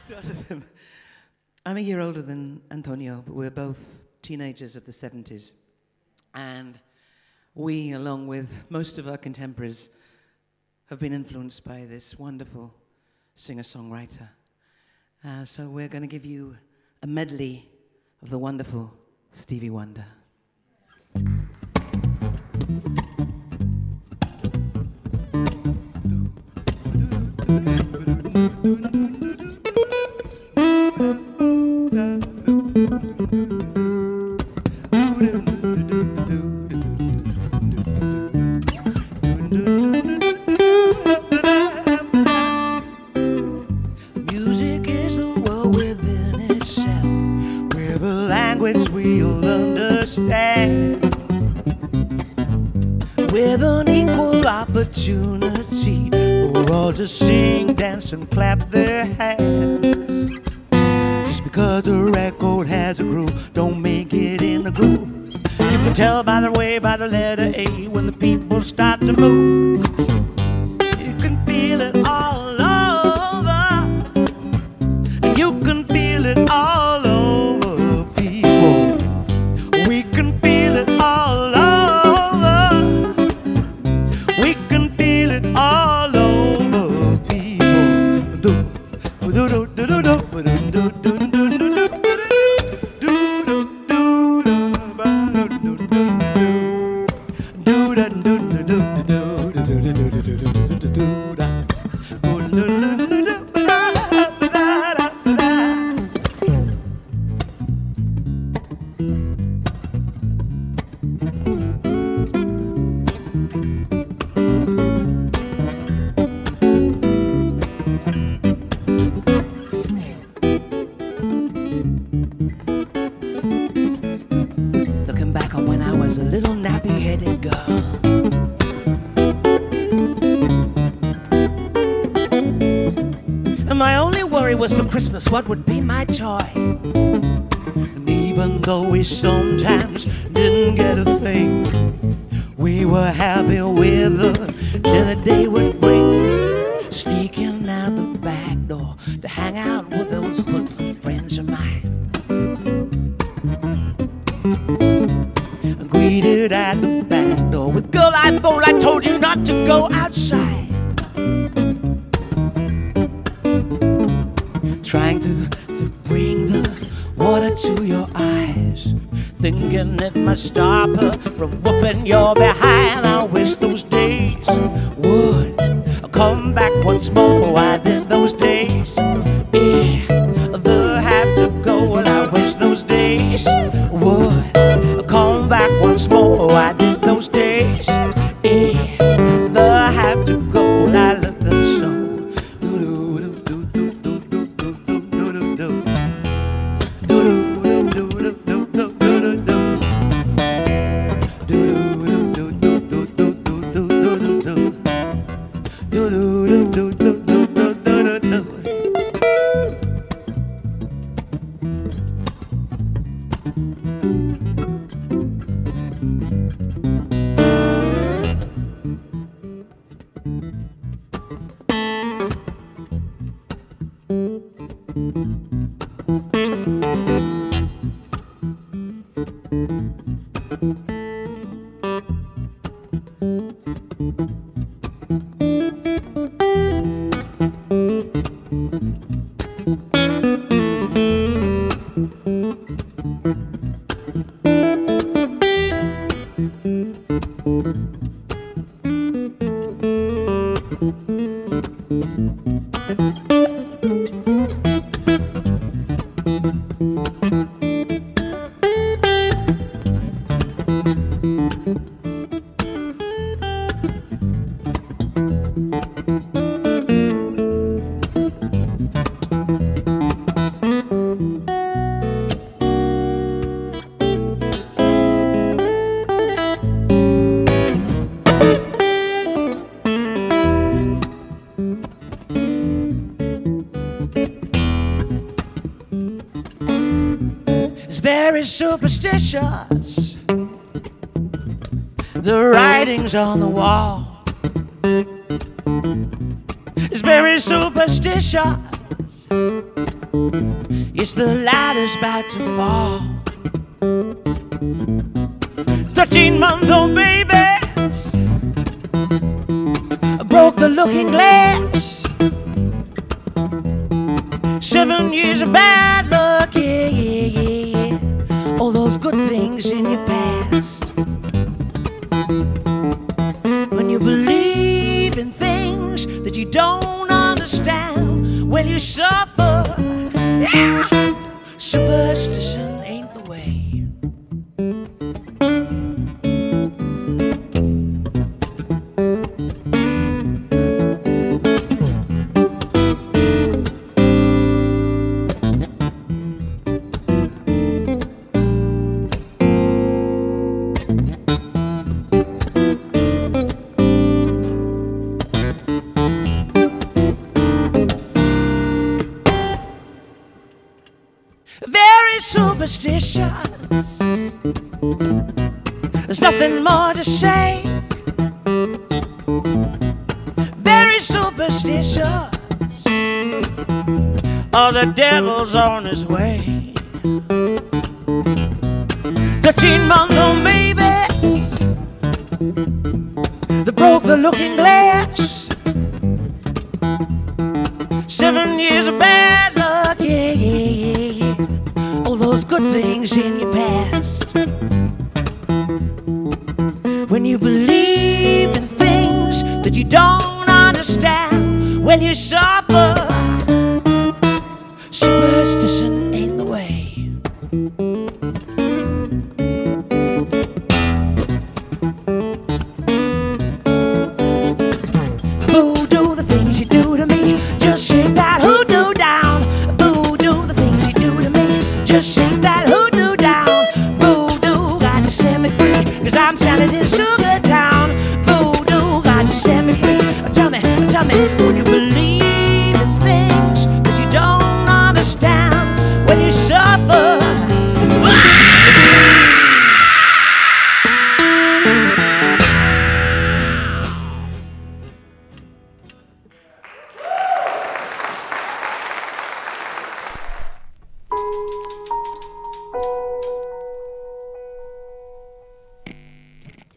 started him. I'm a year older than Antonio, but we're both teenagers of the 70s. And we, along with most of our contemporaries, have been influenced by this wonderful singer-songwriter. So we're going to give you a medley of the wonderful Stevie Wonder. Music is the world within itself, with a language we'll understand, with an equal opportunity for all to sing, dance, and clap their hands. Just because a record has a groove, don't make it in the groove. You can tell by the way, by the letter A, when the people start to move. You can feel it all over, and you can feel it all over, people. We can feel it all over. We can feel it all over, people. Do do do do do do do do do. Looking back on when I was a little nappy-headed girl, and my only worry was for Christmas what would be my toy. And even though we sometimes didn't get a thing, we were happy with her till the day would bring, sneaking out the back door to hang out with those hoodlum friends of mine. Greeted at the back door with, girl, I thought I told you not to go outside. Trying to bring the water to your eyes, thinking it must stop her from whooping your behind. I wish those days would come back once more. I did those days either have to go, and I wish those days would come back once more. I did those days either have to go, and I love them so. Very superstitious, the writings on the wall. It's very superstitious, Yes, the light is about to fall. 13-month-old babies broke the looking glass. 7 years of bad luck, yeah, yeah, yeah, yeah. All those good things in your past. When you believe in things that you don't understand, when you suffer, yeah. Superstition ain't the way. Very superstitious. There's nothing more to say. Very superstitious. Oh, the devil's on his way. 13-month-old babies that broke the looking glass. 7 years of bad luck, yeah, yeah, yeah, yeah. All those good things in your past. When you believe in things that you don't understand, when you suffer, superstition ain't the way. Voodoo, the things you do to me, just shake